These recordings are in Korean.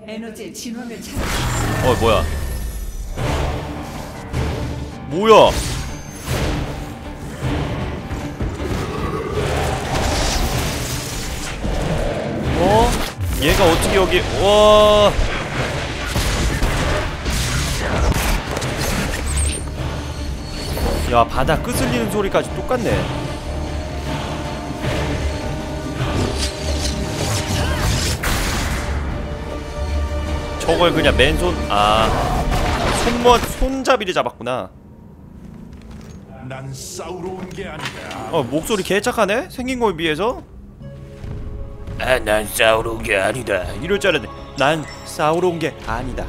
에너지의 진화를 찾아. 뭐야? 뭐야? 얘가 어떻게 여기? 와. 야, 바닥 끄슬리는 소리까지 똑같네. 저걸 그냥 맨손, 손잡이를 잡았구나. 난 싸우러 온 게 아니야. 목소리 개착하네? 생긴 거에 비해서? 난 싸우러 온 게 아니다. 이럴 줄 알았네. 난 싸우러 온 게 아니다.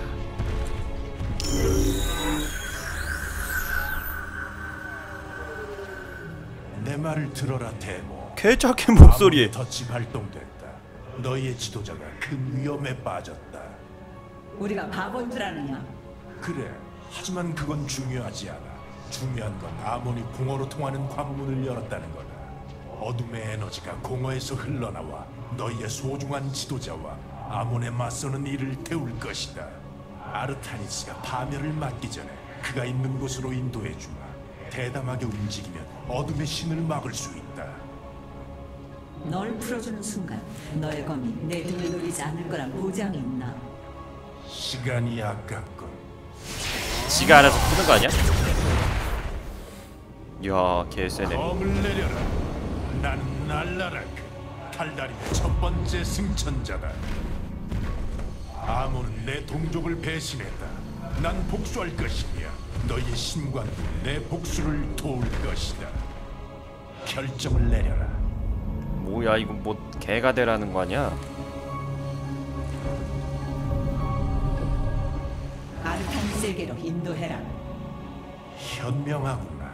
내 말을 들어라, 데모. 개착한 목소리. 덫이 발동됐다. 너희의 지도자가 큰 위험에 빠졌다. 우리가 바본 줄 아느냐? 그래. 하지만 그건 중요하지 않아. 중요한 건 아몬이 공허로 통하는 관문을 열었다는 거다. 어둠의 에너지가 공허에서 흘러나와 너희의 소중한 지도자와 아몬에 맞서는 일을 태울 것이다. 아르타니스가 파멸을 막기 전에 그가 있는 곳으로 인도해주마. 대담하게 움직이면 어둠의 신을 막을 수 있다. 널 풀어주는 순간 너의 검이 내 등을 노리지 않을 거란 보장이 있나? 시간이 아깝군. 지가 알아서 푸는 거 아니야? 이야, 개쎄네. 검을 내려라. 난 날라락, 달달임의 첫 번째 승천자다. 아몬은 내 동족을 배신했다. 난 복수할 것이며 너희의 신관도 내 복수를 도울 것이다. 결정을 내려라. 뭐야, 이거 뭐 개가 되라는 거 아니야? 아르타니스에게로 인도해라. 현명하구나.